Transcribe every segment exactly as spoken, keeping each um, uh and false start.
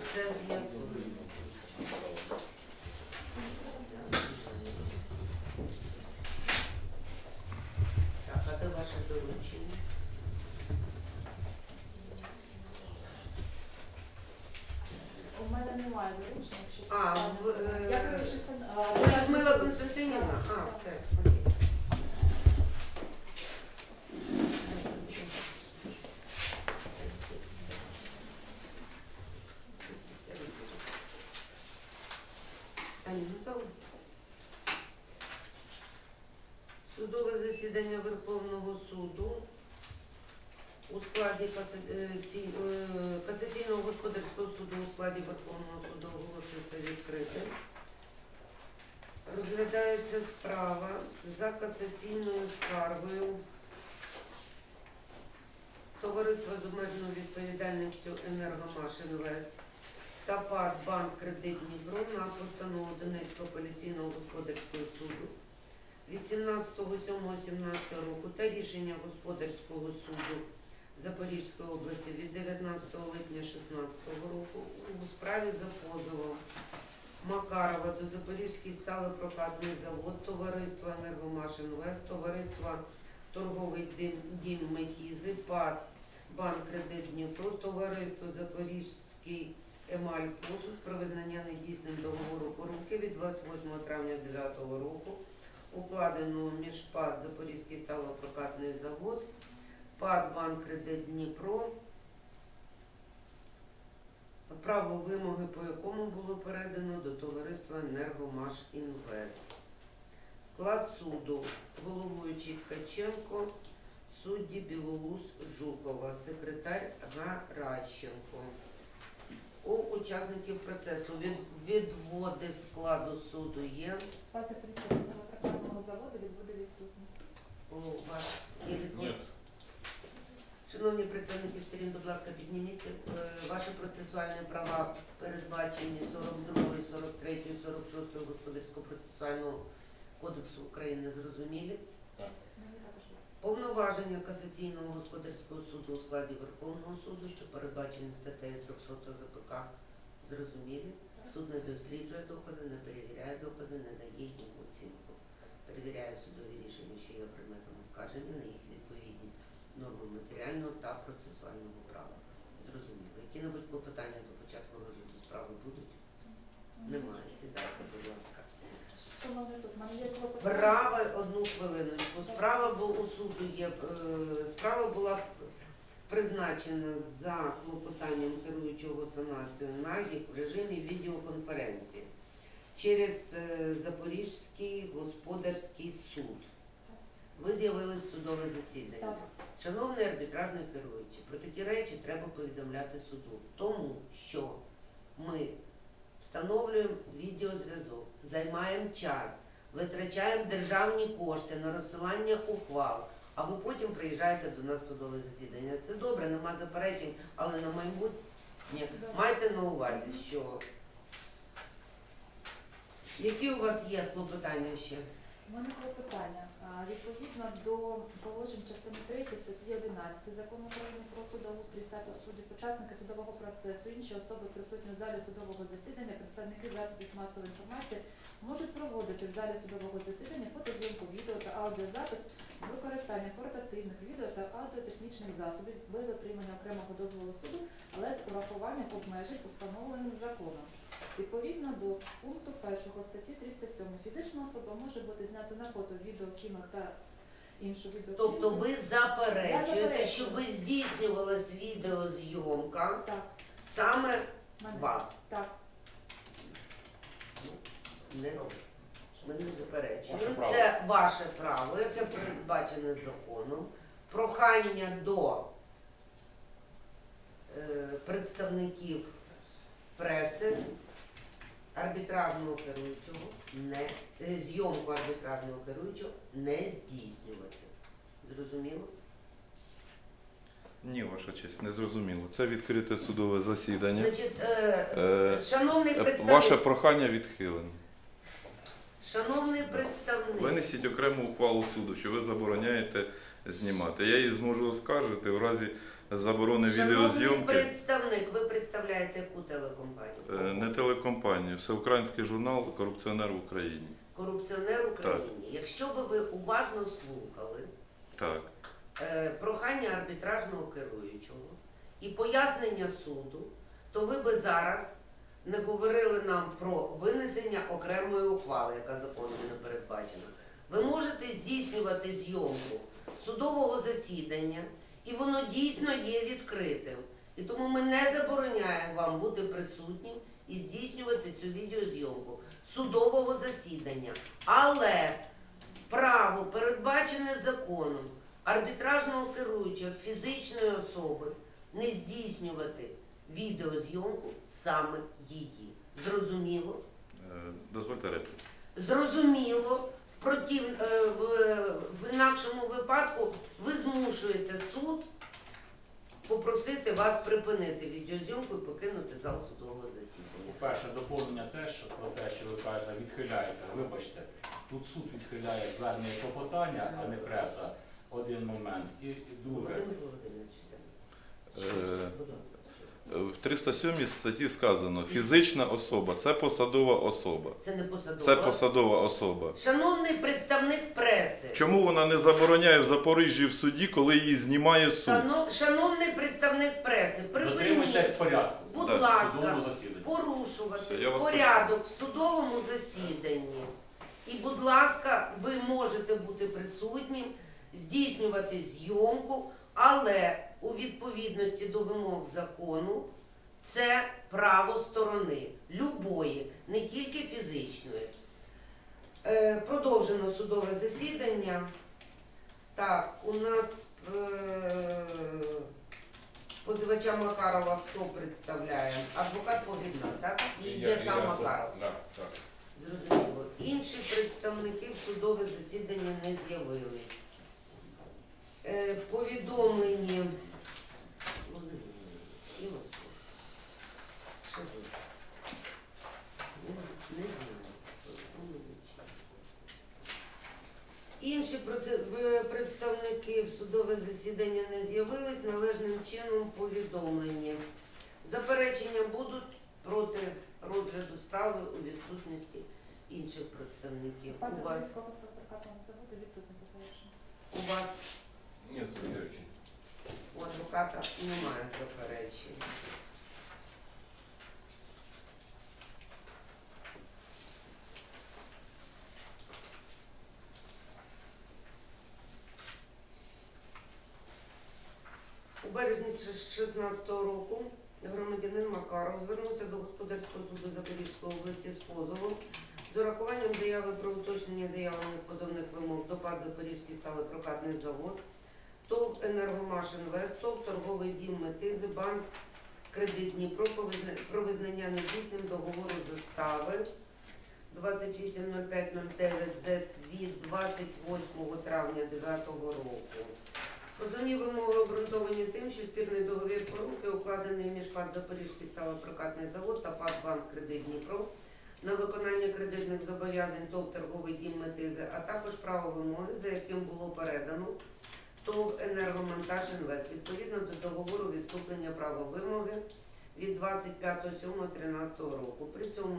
все з'ясуємо. Так, а де ваше доручення? У мене немає доручення, якщо це А, питання. в, е, Я кажу, що це... Це Людмила Константинівна? А, все, окей. Ані, готова? Судове засідання Верховного суду у складі каса- е, ці- е, касаційного господарського суду у складі Верховного суду оголошується відкритим. Розглядається справа за касаційною скаргою Товариства з обмеженою відповідальністю «Енергомаш Інвест» та ПАТ «Банк Кредит Дніпро» на постанову Донецького апеляційного господарського суду від сімнадцятого сьомого сімнадцятого року та рішення Господарського суду Запорізької області від дев'ятнадцятого липня шістнадцятого року у справі за позовом Макарова до Запорізький сталепрокатний завод, Товариства «Енергомаш Інвест», Товариства «Торговий дім Метізи», ПАТ «Банк Кредит Дніпро», Товариство «Запорізький Емаль Посуд» про визнання недійсним договору поруки від двадцять восьмого травня дев'ятого року, укладеного між ПАТ «Запорізький сталепрокатний завод», ПАТ «Банк Кредит Дніпро», право вимоги по якому було передано до товариства «Енергомаш Інвест». Склад суду: головуючий Ткаченко, судді Білоус Жукова, секретар Гаращенко. У учасників процесу від, відводи складу суду є. двадцять представництва прокатного заводу відбуде відсутні. У вас є відвод? Шановні представники сторін, будь ласка, підніміть е, ваші процесуальні права, передбачені сорок другою, сорок третьою, сорок шостою Господарського процесуального кодексу України, зрозумілі? Так. Повноваження касаційного господарського суду у складі Верховного суду, що передбачені статтею триста ГПК, зрозумілі? Суд не досліджує докази, не перевіряє докази, не дає їм оцінку. Перевіряє судові рішення, що є предметом оскарження, на їх відповідність нормам матеріального та процесуального права. Зрозуміло. Які-небудь клопотання до початку розгляду справи будуть? Немає. Сідайте, будь ласка. Шановний суд, в мене є клопотання. Право, одну хвилиночку. Справа була у суду є, е, справа була призначена за клопотанням керуючого санацією НАГІ в режимі відеоконференції через е, Запорізький господарський суд. Ви з'явились в судове засідання. Так. Шановний арбітражний керуючий, про такі речі треба повідомляти суду, тому що ми встановлюємо відеозв'язок, займаємо час, витрачаємо державні кошти на розсилання ухвал, а ви потім приїжджаєте до нас в судове засідання. Це добре, нема заперечень, але на майбутнє майте на увазі, що... Які у вас є клопотання ще? У мене клопотання. А, Відповідно до положень частини третьої статті одинадцятої Закону України про судоустрій, статус суддів, учасники судового процесу, інші особи, присутні в залі судового засідання, представники засобів масової інформації можуть проводити в залі судового засідання фотозйомку, відео та аудіозапис з використанням портативних відео та аудіотехнічних засобів без отримання окремого дозволу суду, але з урахуванням обмежень, установлених законом. Відповідно до пункту першого статті триста сім фізична особа може бути знята на фото, відео, кіно та іншу відео. Тобто ви заперечуєте, заперечую. щоб здійснювалась відеозйомка Так. саме Мене. вас? Так. Не робить. Ми не Ваше заперечуємо. право. Це ваше право, яке передбачене законом. Прохання до е, представників преси, арбітражного керуючого, не, е, зйомку арбітражного керуючого не здійснювати. Зрозуміло? Ні, ваша честь, не зрозуміло. Це відкрите судове засідання. Значить, е, Е, шановний представник, Ваше прохання відхилено. шановний представник, Винесіть окрему ухвалу суду, що ви забороняєте знімати. Я її зможу оскаржити в разі заборони шановний відеозйомки. представник, ви представляєте яку телекомпанію? Всеукраїнський журнал «Корупціонер в Україні». Корупціонер України. Якщо би ви уважно слухали Так. е, прохання арбітражного керуючого і пояснення суду, то ви би зараз не говорили нам про винесення окремої ухвали, яка законом не передбачена. Ви можете здійснювати зйомку судового засідання, і воно дійсно є відкритим. І тому ми не забороняємо вам бути присутнім і здійснювати цю відеозйомку судового засідання. Але право, передбачене законом арбітражного керуючого фізичної особи, не здійснювати відеозйомку саме її. Зрозуміло? Е, Дозвольте репліку. Зрозуміло. В, против... е, в, в інакшому випадку ви змушуєте суд попросити вас припинити відеозйомку і покинути зал судового засідання. Перше доповнення теж про те, що ви кажете, відхиляється. Вибачте, тут суд відхиляє звернення клопотання, а не преса. Один момент. І, і друге. Володимир Володимирович, все. Е, Будь ласка. В триста сьомій статті сказано, фізична особа – це посадова особа. Це не посадова. Це посадова особа. Шановний представник преси. Чому вона не забороняє в Запоріжжі в суді, коли її знімає суд? Шано- Шановний представник преси, Дотримуйтесь припиніть, порядку. будь Так, в ласка, судовому засіданні. порушувати Все, я вас порядок в судовому засіданні. І, будь ласка, ви можете бути присутнім, здійснювати зйомку, але у відповідності до вимог закону це право сторони, любої, не тільки фізичної. Е, продовжено судове засідання. Так, у нас е, позивача Макарова хто представляє? Адвокат Погрібна, так? І є сам Макаров. Зрозуміло. Інші представники в судове засідання не з'явились. Е, повідомлені. І вас прошу. Що ви? Не, не знаю. Інші проце- е, представники в судове засідання не з'явились, належним чином повідомлені. Заперечення будуть проти розгляду справи у відсутності інших представників. Пан У вас, Запорізького стопрокатного заводу відсутні заперечення. у вас, Нет, заперечень. у адвоката немає заперечень. У березні дві тисячі шістнадцятого року громадянин Макаров звернувся до Господарського суду Запорізької області з позовом з урахуванням заяви про уточнення заявлених позовних вимог до ПАТ Запорізький сталепрокатний завод, ТОВ «Енергомаш-Інвест», ТОВ «Торговий дім Метизи», банк «Кредит Дніпро» про визнання недійсним договору застави двадцять вісім нуль п'ять нуль дев'ять зет від двадцять восьмого травня дев'ятого року. Позовні вимоги обґрунтовані тим, що спірний договір поруки, укладений між ПАТ Запорізький сталепрокатний завод та ПАТ «Банк Кредит Дніпро» на виконання кредитних зобов'язань ТОВ «Торговий дім Метизи», а також право вимоги, за яким було передано ТОВ «Енергомонтаж-Інвест» відповідно до договору відступлення права вимоги від двадцять п'ятого сьомого тринадцятого року. При цьому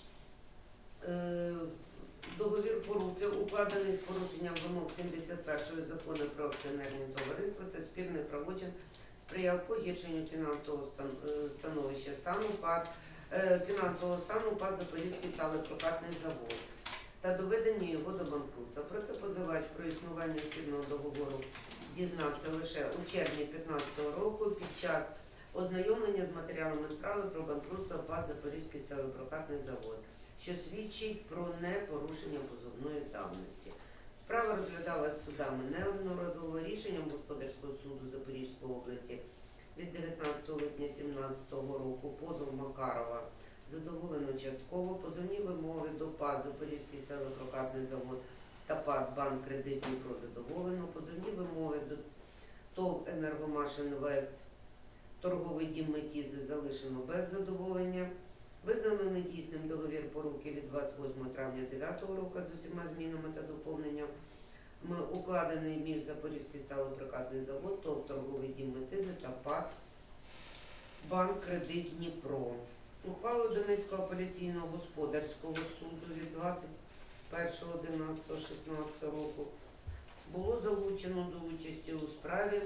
е договір поруки укладений з порушенням вимог сімдесят першого закону про акціонерні товариства та спірний правочин сприяв погіршенню фінансового стан- е, становища стану ПАТ, е, фінансового стану ПАТ Запорізький сталепрокатний завод та доведення його до банкрутства. Проте позивач про існування спільного договору дізнався лише у червні дві тисячі п'ятнадцятого року під час ознайомлення з матеріалами справи про банкрутство ПАТ Запорізький сталепрокатний завод, що свідчить про непорушення позовної давності. Справа розглядалась судами неодноразово. Рішенням Господарського суду Запорізької області від дев'ятнадцятого липня дві тисячі сімнадцятого року позов Макарова задоволено частково. Позовні вимоги до ПАТ Запорізький сталепрокатний завод та ПАТ «Банк Кредит Дніпро» задоволено. Позовні вимоги до ТОВ «Енергомаш-Інвест», торговий дім Метизи залишено без задоволення. Визнано недійсним договір поруки від двадцять восьмого травня дев'ятого року з усіма змінами та доповненнями, укладений між Запорізький сталепрокатний завод, ТОВ «Торговий дім Метизи» та ПАТ «Банк Кредит Дніпро». Ухвалу Донецького апеляційного господарського суду від двадцять першого одинадцятого шістнадцятого року було залучено до участі у справі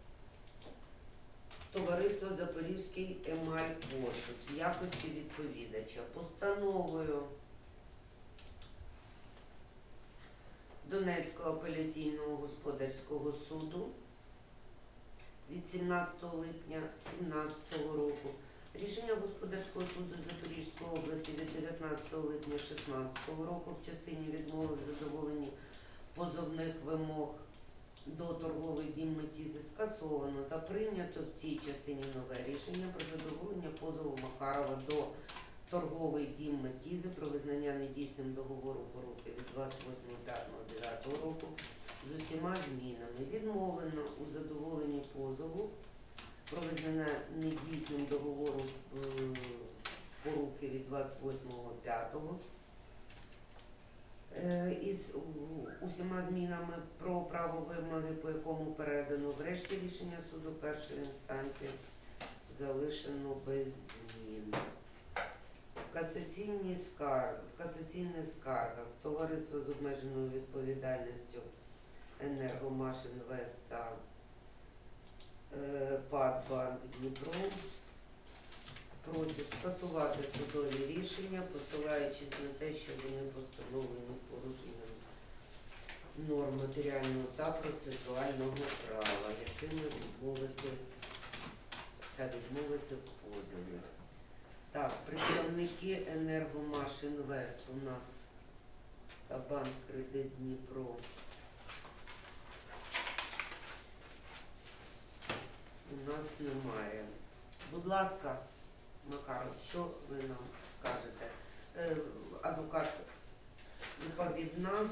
товариство Запорізький емаль посуд в якості відповідача. Постановою Донецького апеляційного господарського суду від сімнадцятого липня дві тисячі сімнадцятого року, рішення Господарського суду Запорізької області від дев'ятнадцятого липня дві тисячі шістнадцятого року в частині відмови в задоволенні позовних вимог до торгових дім Метізи скасовано та прийнято в цій частині нове рішення про задоволення позову Макарова до торговий дім Метізи про визнання недійсним договору поруки від двадцять восьмого п'ятого дев'ятого року з усіма змінами. Відмовлено у задоволенні позову про визнання недійсним договору е, поруки від двадцять восьмого п'ятого е, із у- усіма змінами про право вимоги, по якому передано врешті рішення суду першої інстанції залишено без змін. Касаційні скарги, в касаційних скаргах товариство з обмеженою відповідальністю Енергомашінвест та е, ПАД «Банк Дніпро» просять скасувати судові рішення, посилаючись на те, що вони постановлені порушенням норм матеріального та процесуального права, якими відмовити та відмовити в позові. Так, представники Енергомашінвест у нас та Банк Кредит Дніпро. У нас немає. Будь ласка, Макаров, що ви нам скажете? Е, адвокат відповідна.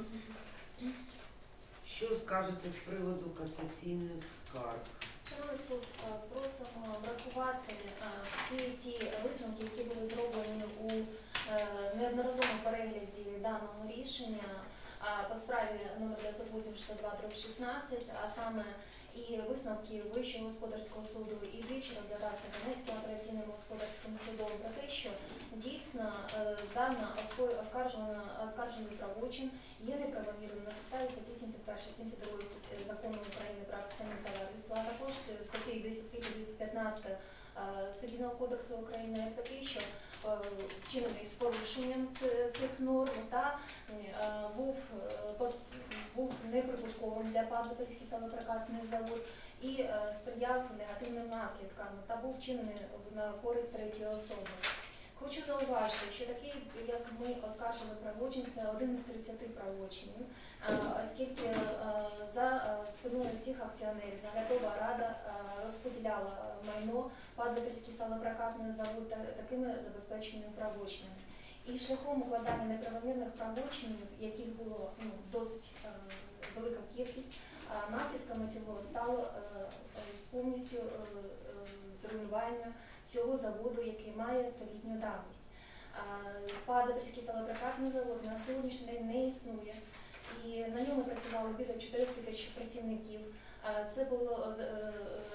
Що скажете з приводу касаційних скарг? Шановний суд, е, просимо врахувати е, всі ті висновки, які були зроблені у е, неодноразовому перегляді даного рішення е, по справі номер дев'ятсот вісімдесят два шістнадцять, а саме і висновки Вищого господарського суду, і двічі розглядався Донецьким апеляційним господарським судом про те, що дійсно е, дана оско- оскаржена оскаржений правочин є неправомірним на підставі статті сімдесят першої сімдесят другої статті Закону України про акціонерне товариство, а також статті двісті три двісті п'ятнадцять е, Цивільного кодексу України, як такий, що е, вчинений з порушенням ц- цих норм та е, був е, пос- був неприбутковим для ПАТ «Запорізький сталепрокатний завод» і е, сприяв негативним наслідкам та був вчинений на користь третьої особи. Хочу зауважити, що такий, як ми оскаржили правочин, це один із тридцяти правочинів, е, оскільки е, за е, спиною всіх акціонерів наглядова рада е, розподіляла майно ПАТ «Запорізький сталепрокатний завод» та- такими забезпеченими правочинами. І шляхом укладання неправомірних правочинів, яких було ну, досить е, велика кількість, а наслідками цього стало е, е, повністю е, е, зруйнування всього заводу, який має столітню давність. Е, ПАТ «Запорізький сталепрокатний завод» на сьогоднішній день не існує, і на ньому працювало біля чотирьох тисяч працівників. Е, це було е, е,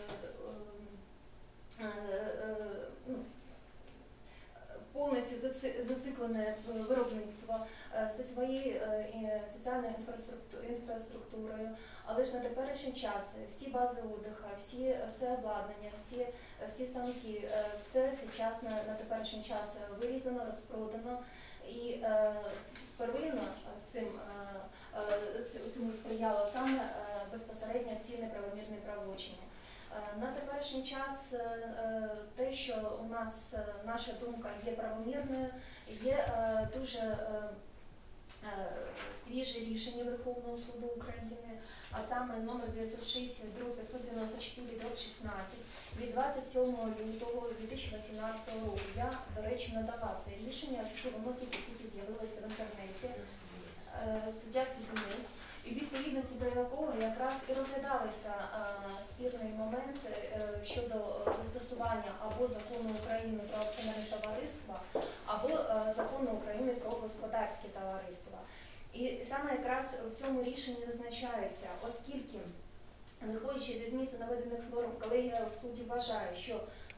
е, е, ну, повністю заци- зациклене виробництво е, зі своєю е, і соціальною інфраструкту- інфраструктурою, але ж на теперішній час всі бази отдиха, всі, все обладнання, всі, всі станки, е, все зараз на, на теперішній час вирізано, розпродано, і е, первинно цим, е, е, ц- цьому сприяло саме е, безпосередньо ці неправомірні правочини. Е, На теперішній час е, е, те, що у нас е, наша думка є правомірною, є е, дуже е, е, свіже рішення Верховного суду України, а саме номер дев'ятсот шість п'ятсот дев'яносто чотири шістнадцять від двадцять сьомого лютого дві тисячі вісімнадцятого року. Я, до речі, надала це рішення, оскільки воно тільки-тільки з'явилося в інтернеті, е, стаття «Кібінець», і в відповідності до якого якраз і розглядалися е, спірний момент е, щодо застосування або закону України про акціонерне товариства, або е, закону України про господарські товариства. І саме якраз в цьому рішенні зазначається, оскільки, виходячи зі змісту наведених норм, колегія суддів вважає, що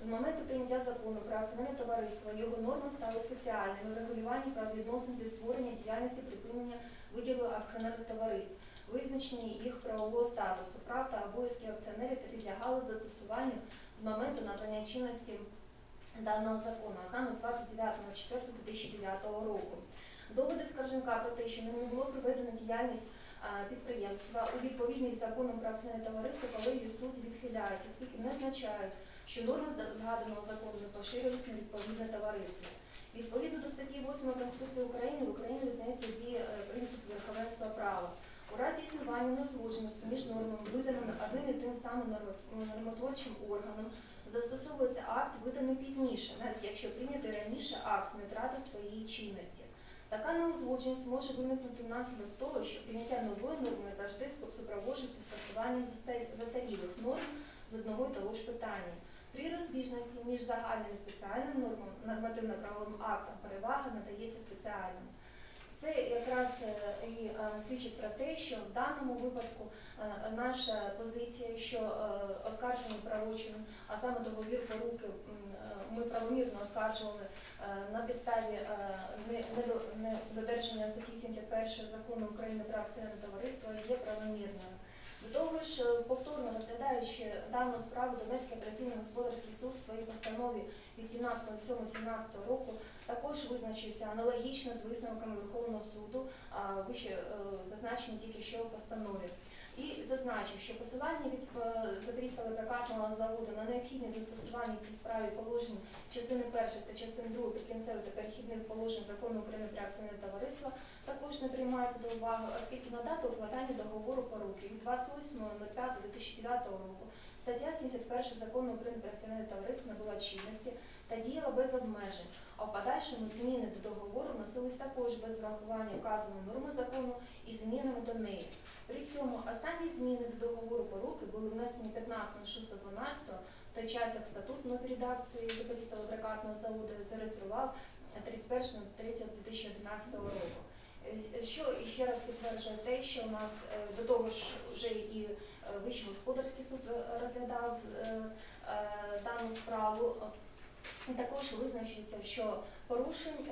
З моменту прийняття закону про акціонерне товариство його норми стали спеціальними в регулюванні правовідносин зі створення діяльності припинення виділу акціонерних товариств, визначення їх правового статусу, прав та обов'язків акціонерів та підлягали застосуванню з моменту набрання чинності даного закону, а саме з двадцять дев'ятого четвертого дві тисячі дев'ятого року. Доводи скаржника про те, що не було проведено діяльність а, підприємства у відповідність з законом про акціонерне товариство, колегії суд відхиляють, оскільки не означають, що норми згаданого закону не поширювалися на відповідне товариство. Відповідно до статті восьмої Конституції України в Україні визнається дія принципу верховенства права. У разі існування неузгодженості між нормами, виданими одним і тим самим нормотворчим органом, застосовується акт, виданий пізніше, навіть якщо прийнятий раніше акт не втратив своєї чинності. Така неузгодженість може виникнути внаслідок того, що прийняття нової норми завжди супроводжується скасуванням застарілих норм з одного і того ж питання. При розбіжності між загальним і спеціальним нормам нормативно-правовим актом перевага надається спеціальним. Це якраз і свідчить про те, що в даному випадку наша позиція, що оскарження правочин, а саме договір поруки, ми правомірно оскаржували на підставі недодержання статті сімдесят першої Закону України про акціонерне товариство, є правомірною. До того ж, повторно розглядаючи дану справу, Донецький апеляційний господарський суд в своїй постанові від сімнадцятого сьомого сімнадцятого року також визначився аналогічно з висновками Верховного суду, вище зазначені тільки що в постанові. І зазначив, що посилання від Запорізького прокатного заводу на необхідність застосування цій справі положень частини першої та частини другої прикінцевих та перехідних положень Закону України про акціонерне товариство також не приймається до уваги, оскільки на дату укладання договору поруки від двадцять восьмого п'ятого дві тисячі дев'ятого року стаття сімдесят перша Закону України про акціонерне товариство набула чинності та діяла без обмежень, а в подальшому зміни до договору вносились також без врахування вказаної норми закону і змінами до неї. При цьому останні зміни до договору поруки були внесені п'ятнадцятого шостого дванадцятого, в той час як статут нової редакції Запорізького прокатного заводу зареєстрував тридцять першого третього дві тисячі одинадцятого року. Що і ще раз підтверджує те, що у нас до того ж вже і Вищий господарський суд розглядав дану справу. І також визначується, що порушень,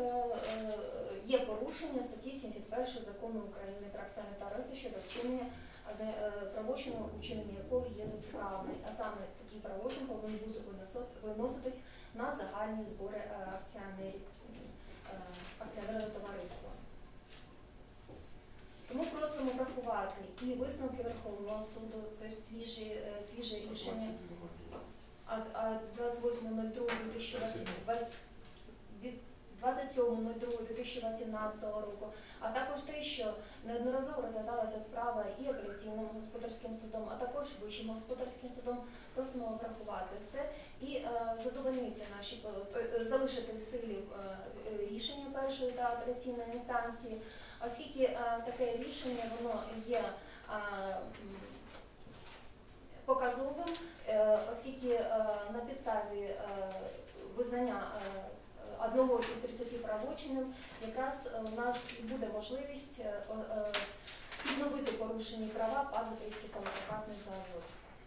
є порушення статті сімдесят першої Закону України про акціонерне товариство щодо вчинення правочину, учинення якого є зацікавленість, а саме такі правочини повинні бути виноситись на загальні збори акціонерів акціонерного товариства. Тому просимо врахувати і висновки Верховного суду, це ж свіже, свіже рішення двадцять сьомого дві тисячі вісімнадцятого року, а також те, що неодноразово розглядалася справа і апеляційним господарським судом, а також Вищим господарським судом. Просимо врахувати все і е, задовольнити наші, е, залишити в силі е, рішення першої та апеляційної інстанції, оскільки е, таке рішення воно є е, показовим, е, оскільки е, на підставі е, визнання е, одного із тридцяти правочинів якраз у нас буде можливість е, е, відновити порушені права ПАТ Запорізький сталепрокатний завод.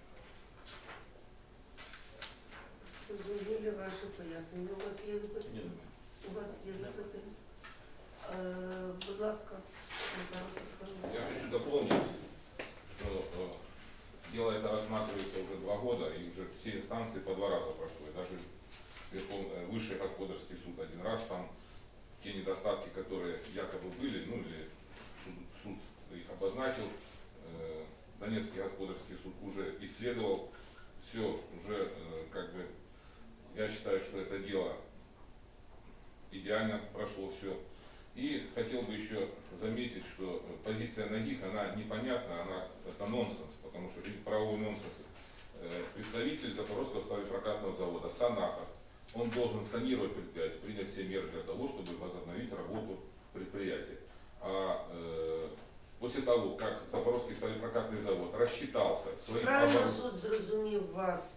Зрозуміли ваші пояснення. У вас є запитання? У вас є запитання? Е, будь ласка, Я хочу дополнить, что э, дело это рассматривается уже два года, и уже все инстанции по два раза прошло. И даже Верхов... Высший господарский суд один раз, там те недостатки, которые якобы были, ну или суд, суд их обозначил, э, Донецкий господарский суд уже исследовал все, уже э, как бы, я считаю, что это дело идеально прошло все. И хотел бы еще заметить, что позиция НАГИХ, она непонятна, она, это нонсенс, потому что правовой нонсенс. Представитель Запорожского сталепрокатного завода, Санатор, он должен санировать предприятие, принять все меры для того, чтобы возобновить работу предприятия. А э, после того, как Запорожский сталепрокатный завод рассчитался своим правильно оборудованием... суд зрозумів вас,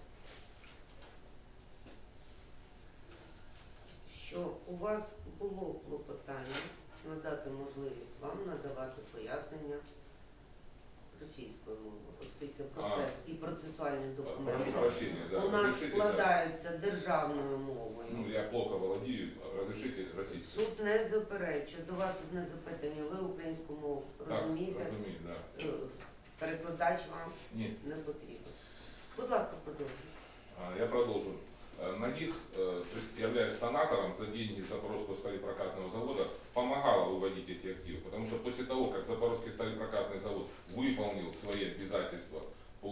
що у вас було клопотання надати можливість вам надавати пояснення російською мовою, оскільки процес і процесуальні Прошу документи прощения, да. у нас Разрешите, да. складаються державною мовою. Ну, я плохо владею, разрешите российскую. Суд не заперечує. До вас одне запитання. Ви українську мову Так, розумієте? разумею, да. Е, Перекладач вам Нет, не потрібен. Будь ласка, продовжуйте. а, я продолжу. Э, На них, э, то есть являясь санатором за деньги Запорожского сталепрокатного завода, помогала выводить эти активы. Потому что после того, как Запорожский сталепрокатный завод выполнил свои обязательства по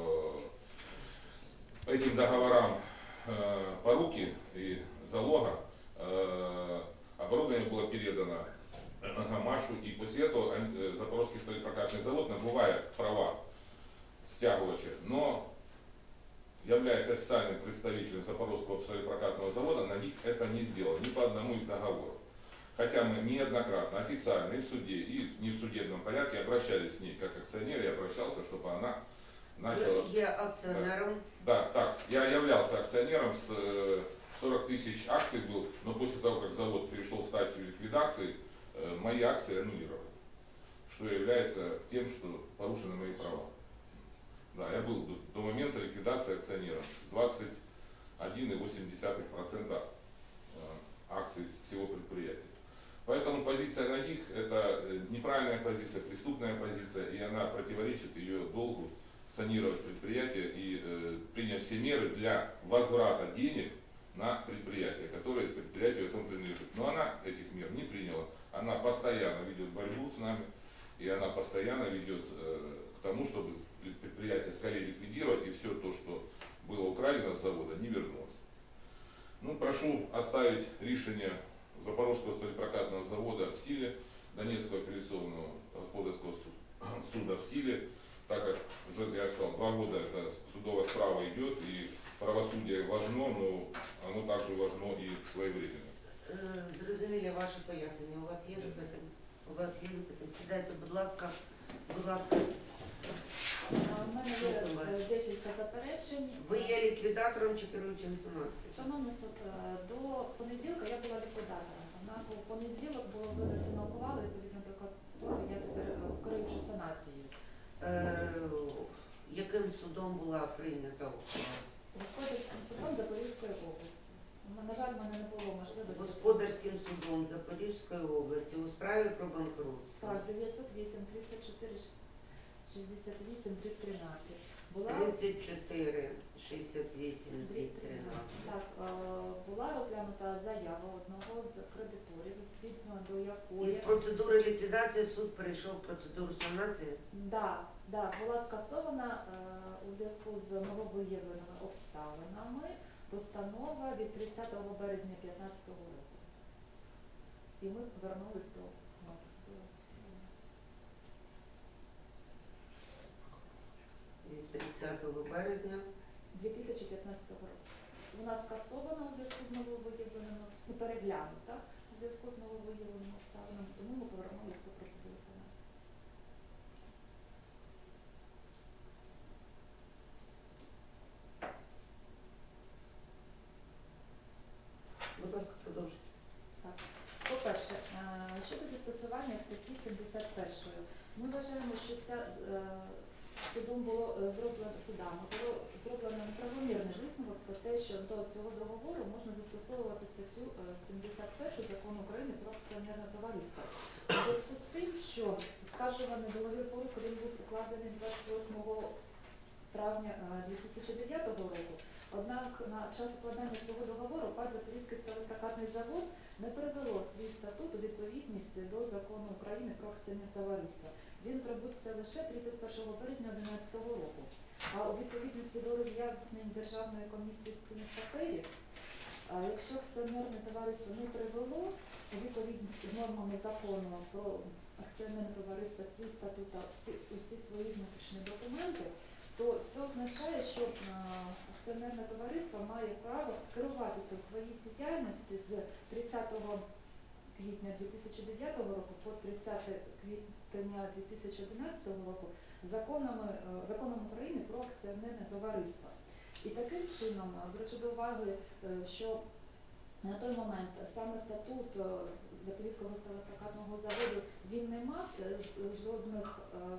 э, этим договорам э, поруки и залога, э, оборудование было передано Гамашу, и после этого э, Запорожский сталепрокатный завод, набывая права стягивача, но являясь официальным представителем Запорожского сталепрокатного завода, на них это не сделал, ни по одному из договоров. Хотя мы неоднократно, официально, и в суде, и не в судебном порядке обращались с ней как акционер, я обращался, чтобы она начала... Ви є акціонером. Да, так, я являлся акционером, с э, сорок тысяч акций был, но после того, как завод перешел в стадию ликвидации, э, мои акции аннулировали, что является тем, что порушены мои права. Да, я был до, до момента ликвидации акционером с двадцать один и восемь десятых процента акций всего предприятия. Поэтому позиция на них это неправильная позиция, преступная позиция, и она противоречит ее долгу санировать предприятие и э, принять все меры для возврата денег на предприятие, которое предприятию этому принадлежит. Но она этих мер не приняла. Она постоянно ведет борьбу с нами, и она постоянно ведет э, к тому, чтобы предприятие скорее ликвидировать, и все то, что было украдено с завода, не вернулось. Ну, прошу оставить решение Запорожского сталепрокатного завода в силе, Донецкого апелляционного господарского суда в силе, так как уже, я сказал, два года эта судовая справа идет, и правосудие важно, но оно также важно и своевременно. Е, Зрозумілі ваші пояснення. У вас є запитання? У вас є запитання? Сідайте, будь ласка. Будь ласка. У мене є е, декілька заперечень. Ви є ліквідатором чи керуючим санацією? Шановний суд, е, до понеділка я була ліквідатором. Однак у понеділок було винесено ухвалу, відповідно до якої я тепер е, керуюча санацією. Е, яким судом була прийнята ухвала? Господарським судом Запорізької області. Ну, на жаль, в мене не було можливості. Господарським судом Запорізької області у справі про банкрутство. Так, дев'ятсот вісім тридцять чотири шістдесят вісім тринадцять. Була тридцять чотири шістдесят вісім тринадцять. Так, е, була розглянута заява одного з кредиторів, відповідно до якої Із процедури ліквідації суд перейшов в процедуру санації. да, да, була скасована е, у зв'язку з нововиявленими обставинами постанова від тридцятого березня дві тисячі п'ятнадцятого року. І ми повернулись до банківської санації. Від тридцятого березня. дві тисячі п'ятнадцятого року. Вона скасована у зв'язку з нововиявленими, ну, переглянута у зв'язку з нововиявленими обставинами, тому ми повернулись до процедури санації. Будь ласка, продовжуйте. Так. По-перше, е, щодо застосування статті сімдесят першої, ми вважаємо, що ця е, судом було е, зроблено судами, було зроблено неправомірний висновок про те, що до цього договору можна застосовувати статтю е, сімдесят першу закону України про акціонерне товариство. У зв'язку з тим, що скаржуваний договір поруку він був укладений двадцять восьмого травня е, дві тисячі дев'ятого року. Однак на час укладання цього договору ПАТ Запорізький сталепрокатний завод не перевело свій статут у відповідність до закону України про акціонерне товариство. Він зробив це лише тридцять першого березня дві тисячі одинадцятого року. А у відповідності до роз'яснень Державної комісії з цінних паперів, а якщо акціонерне товариство не привело у відповідність з нормами закону про акціонерне товариство свій статут та всі, усі свої внутрішні документи, то це означає, що а, акціонерне товариство має право керуватися у своїй діяльності з тридцятого квітня дві тисячі дев'ятого року по тридцяте квітня дві тисячі одинадцятого року законами, е, законом України про акціонерне товариство. І таким чином, беручи до уваги, е, що на той момент саме статут е, Запорізького сталепрокатного заводу він не мав е, жодних е,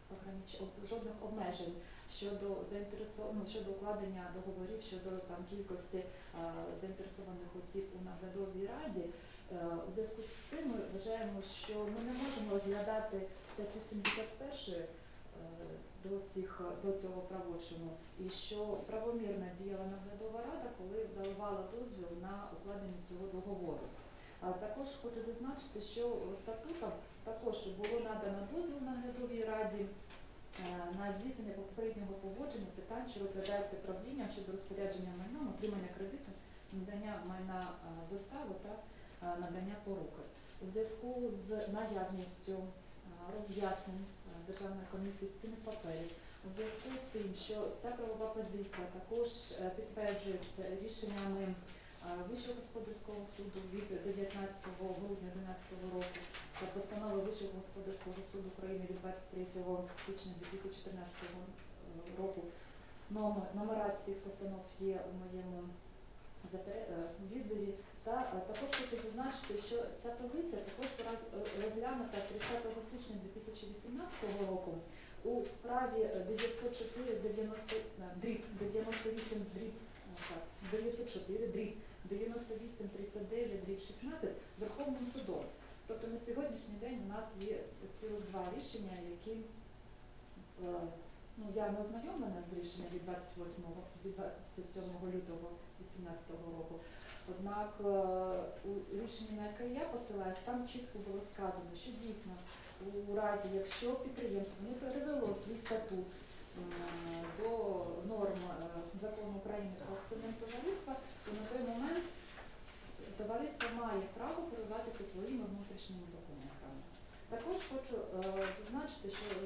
огранич- об- жодних обмежень щодо заінтересо- ну, щодо укладення договорів щодо там кількості е, заінтересованих осіб у наглядовій раді. Е, У зв'язку з тим ми вважаємо, що ми не можемо розглядати статтю сімдесят першу е, до цих до цього правочину, і що правомірно діяла наглядова рада, коли давала дозвіл на укладення цього договору. А також хочу зазначити, що статутом також було надано дозвіл наглядовій раді е, на здійснення попереднього погодження питань, що розглядаються правлінням щодо розпорядження майном, отримання кредиту, надання майна е, застави та е, надання поруки. У зв'язку з наявністю е, роз'яснень е, Державної комісії з цінних паперів, у зв'язку з тим, що ця правова позиція також е, підтверджується рішеннями е, Вищого господарського суду від дев'ятнадцятого грудня дві тисячі дванадцятого року та постанови Вищого господарського суду України від двадцять третього січня дві тисячі чотирнадцятого року. Номер, нумерації постанов є у моєму запер- е, відзиві. Та е, також хочу зазначити, що ця позиція також була роз- розглянута тридцятого січня дві тисячі вісімнадцятого року у справі дев'ятсот чотири дріб дев'яносто вісім дріб дев'ятсот чотири дріб дев'яносто вісім тридцять дев'ять дріб шістнадцять Верховним судом. Тобто на сьогоднішній день у нас є цілих два рішення, які е, ну, я не ознайомлена з рішенням від двадцять восьмого від двадцять сьомого лютого дві тисячі вісімнадцятого року. Однак е, у рішенні, на яке я посилаюсь, там чітко було сказано, що дійсно у разі, якщо підприємство не перевело свій статут е, до норм е, закону України про акціонерне товариство, то на той момент товариство має право керуватися своїми внутрішніми документами. Також хочу е, зазначити, що е,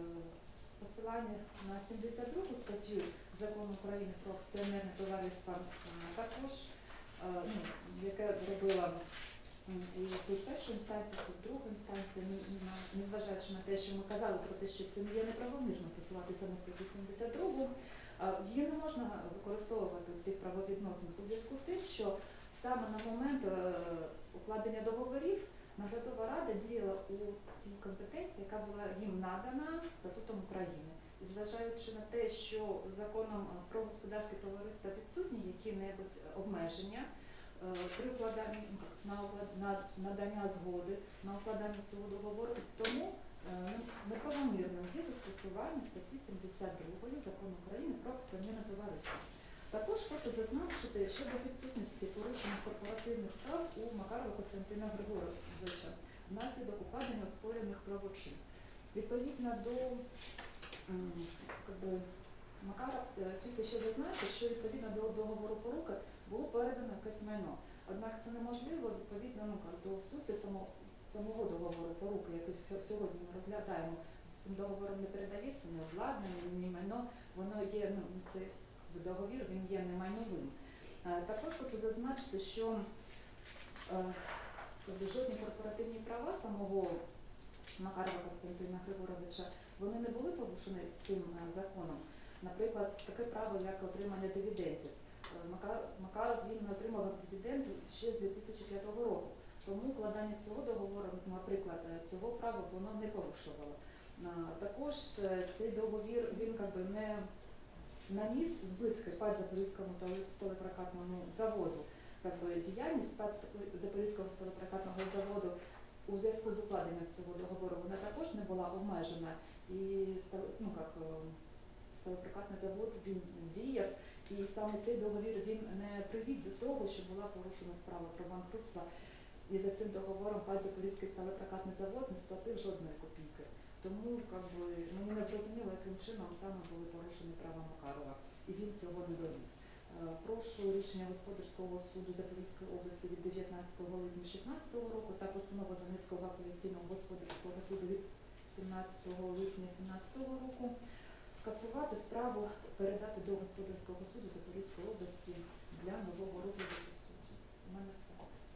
посилання на сімдесят другу статтю закону України про акціонерне товариство е, також, е, ну, яке робила м, і суд першої інстанції, суд другої інстанції, ні- ні на- незважаючи на те, що ми казали про те, що це не є неправомірно посилатися на статтю сімдесят другу, е, її не можна використовувати у цих правовідносинах у зв'язку з тим, що саме на момент е, укладення договорів наглядова рада діяла у тій компетенції, яка була їм надана статутом України. І зважаючи на те, що законом про господарське товариство відсутні які-небудь обмеження е, при укладанні на, уклад- на надання згоди на укладання цього договору, тому е, неправомірним є застосування статті сімдесят другої закону України про акціонерне товариство. Також хочу зазначити щодо відсутності порушення корпоративних прав у Макарова Костянтина Григоровича внаслідок укладення оспорених правочин. Відповідно до м, якби, Макаров е, тільки ще зазначив, що відповідно до договору поруки було передано якесь майно. Однак це неможливо відповідно ну, як, до суті само, самого договору поруки, який сь- сьогодні ми розглядаємо. Цим договором не передається ні обладнання, ні майно, воно є, ну, це договір, він є не майновим. Е, Також хочу зазначити, що е, тобто жодні корпоративні права самого Макарова Костянтина Григоровича, вони не були порушені цим е, законом. Наприклад, таке право, як отримання дивідендів. Е, Макар- Макаров він не отримав дивіденди ще з дві тисячі п'ятого року. Тому укладання цього договору, наприклад, е, цього права воно не порушувало. Е, Також е, цей договір він как би, не наніс збитки ПАТ Запорізькому сталепрокатному заводу. Как би, діяльність ПАТ Запорізького сталепрокатного заводу у зв'язку з укладенням цього договору вона також не була обмежена. І стал- ну, як, е, сталепрокатний завод він діяв, і саме цей договір він не привів до того, що була порушена справа про банкрутство. І за цим договором ПАТ Запорізький сталепрокатний завод не сплатив жодної копійки. Тому как би, мені не зрозуміло, яким чином саме були порушені права Макарова, і він цього не довів. Е, Прошу рішення Господарського суду Запорізької області від дев'ятнадцятого липня дві тисячі шістнадцятого року та постанову Донецького апеляційного господарського суду від сімнадцятого липня дві тисячі сімнадцятого року скасувати справу, передати до Господарського суду Запорізької області для нового розгляду по суті. У мене все.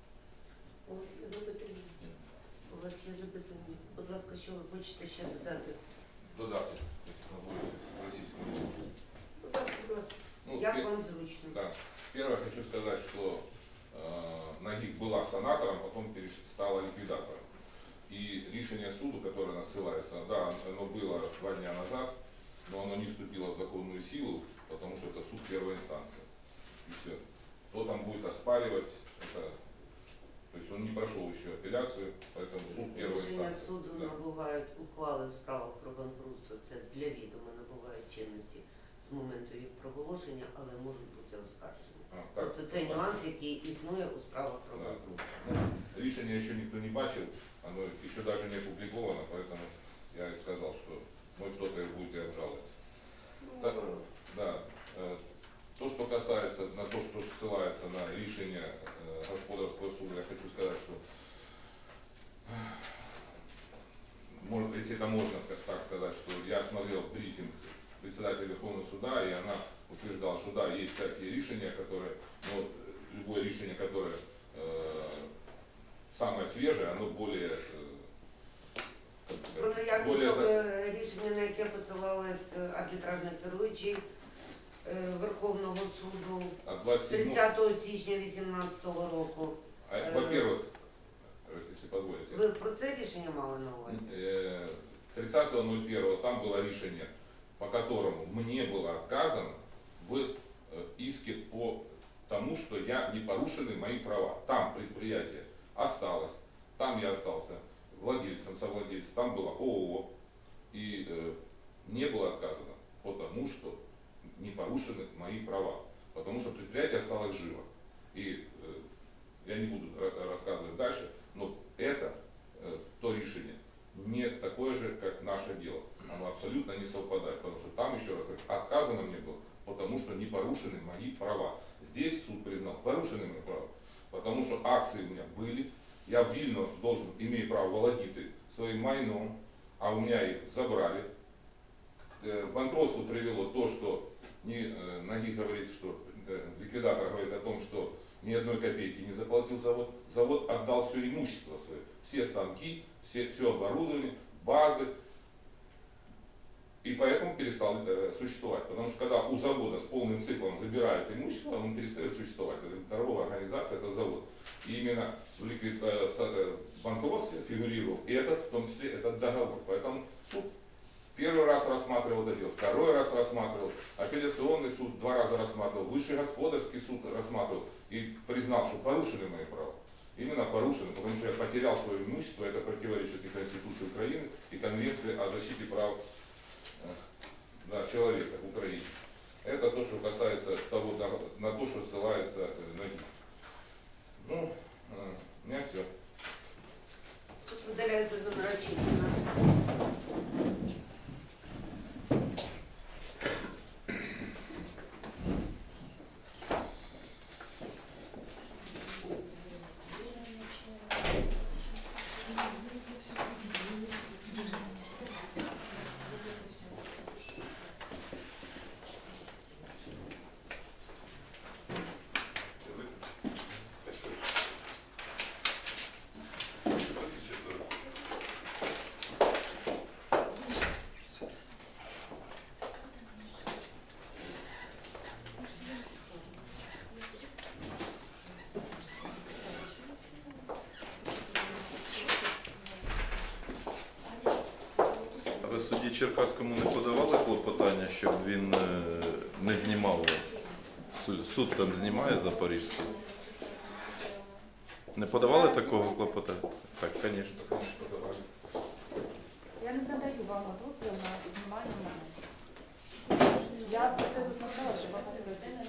У вас є запитання? У вас є запитання? Будь ласка, що ви хочете ще додати? Додати, якщо на будет російською мовою. Будь ласка, будь ласка. Ну, Як пе- вам зручно? Да. Первое, хочу сказать, что э, Нагик была санатором, потом переш- стала ликвидатором. И решение суду, которое ссылается, да, оно было два дня назад, но оно не вступило в законную силу, потому что это суд первой инстанции. И все. Кто там будет оспаривать, это, то есть он не прошел еще апелляцию, поэтому суд первой Рішення инстанции. суду Да. набувають ухвали в справах про банкрутство. Це для відома набувають чинності з моменту їх проголошення, але можуть бути оскаржені. А, так. Тобто це нюанс, який існує у справах про Да. банкрутство. Ну, решение еще никто не бачил, оно еще даже не опубликовано, поэтому я и сказал, что может кто-то и будет и обжаловать. Так, да, э, то, что касается, на то, что ссылается на решение э, господарского суда, я хочу сказать, что, может, если это можно ска- так сказать, что я смотрел брифинг председателя Верховного суда, и она утверждала, что да, есть всякие решения, которые, ну, вот, любое решение, которое э, самое свежее, оно более, э, как Про сказать, наявність более за- того рішення, на яке посилались е, арбітражний керуючий е, Верховного суду от двадцать седьмого, тридцятого січня дві тисячі вісімнадцятого року. а, во-первых, если позволите, Ви про це рішення мали на увазі? Э, тридцатого ноль первого там было решение, по которому мне было отказано в э, иске по тому, что я не порушены мои права. Там предприятие осталось, там я остался владельцем, совладельцем, там было ООО, и э, мне было отказано, потому что не порушены мои права, потому что предприятие осталось живо. И э, я не буду ра- рассказывать дальше, но это э, то решение не такое же, как наше дело. Оно абсолютно не совпадает, потому что там, еще раз говорю, отказано мне было, потому что не порушены мои права. Здесь суд признал, порушены мои права, потому что акции у меня были, я вільно должен, имею право володіти своим майном, а у меня их забрали. К банкротству привело то, что не, э, Наги говорит, что э, ликвидатор говорит о том, что ни одной копейки не заплатил завод. Завод отдал все имущество свое, все станки, все, все оборудование, базы. И поэтому перестал э, существовать. Потому что когда у завода с полным циклом забирают имущество, он перестает существовать. Это торговая организация, это завод. И именно в ликвид, э, со- э, банкротстве фигурировал этот, в том числе этот договор. Поэтому суд первый раз рассматривал это дело, второй раз рассматривал, апелляционный суд два раза рассматривал, высший господарский суд рассматривал и признал, что порушены мои права. Именно порушены, потому что я потерял свое имущество, это противоречит и Конституции Украины, и Конвенции о защите прав э, да, человека в Украине. Это то, что касается того, на то, что ссылается э, Наги. Ну, э, у меня все. Суд видаляється за нарочитано. А ви судді Черкаському не подавали клопотання, щоб він е, не знімав вас? Суд, суд там знімає Запорізький? Не подавали такого клопотання? Так, звісно. Конечно, давай. Я не надаю вам дозвіл на знімання мене. Я про це зазначала, що вам потрібно.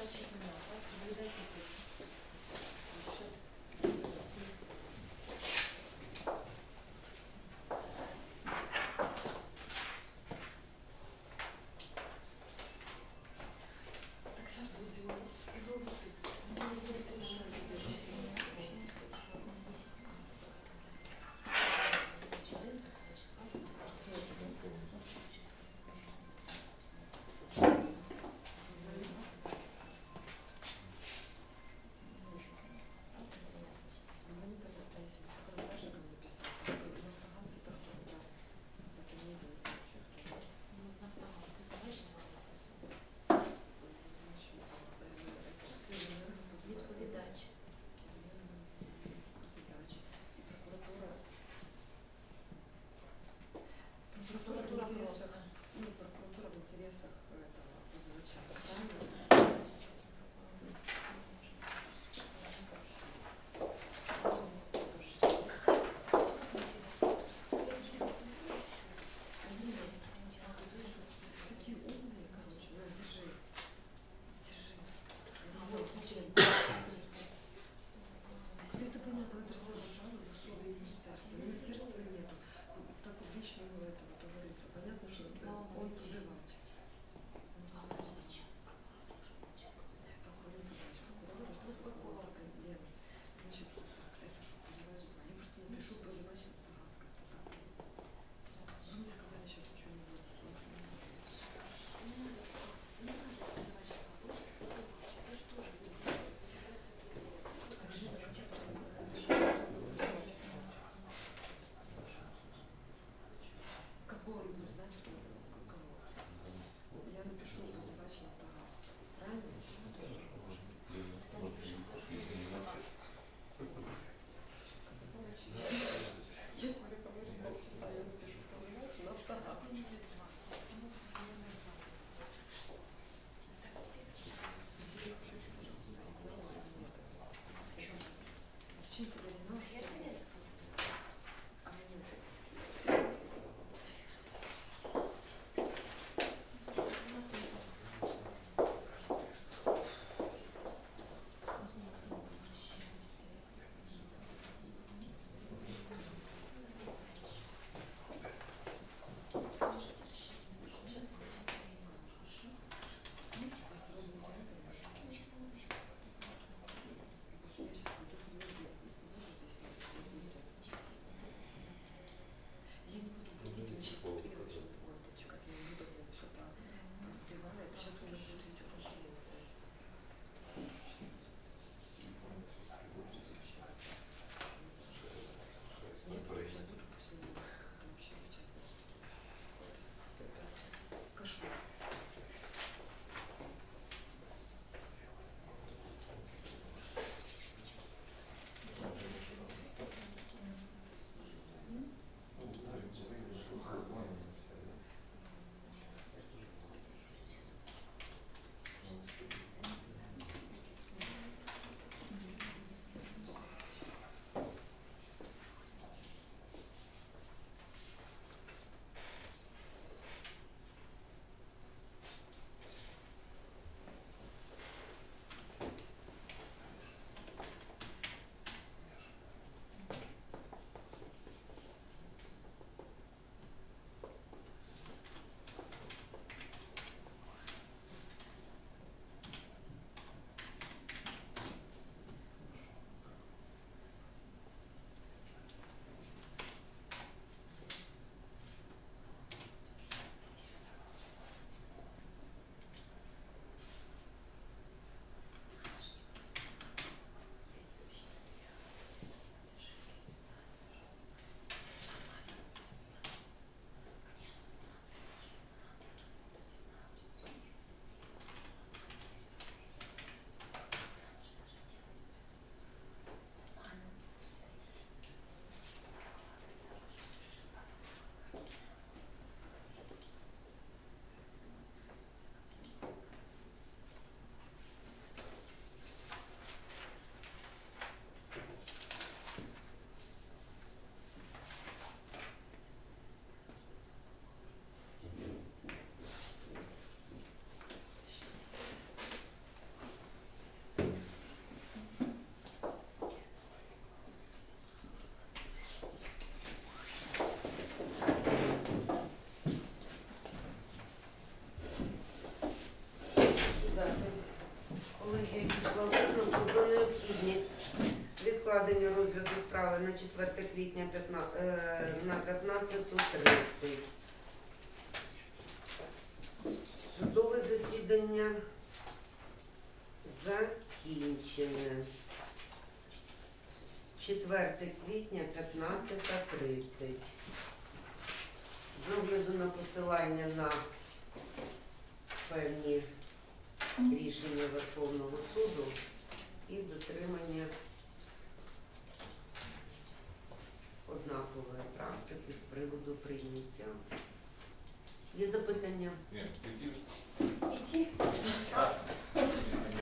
Я тебе говорю полчаса, я напишу позывать на автогаз. Зачем тебе ревновать? Я не буду вводить, он сейчас вот делает все по отдаче, как я неудобно все поспевает. Сейчас у меня будет видео конференция. Я тоже сейчас буду после него. Это вообще честно. Это кошмар. Відкладення розгляду справи на четверте квітня на п'ятнадцяту тридцять. Судове засідання закінчене. четверте квітня п'ятнадцята тридцять. З огляду на посилання на певні рішення Верховного суду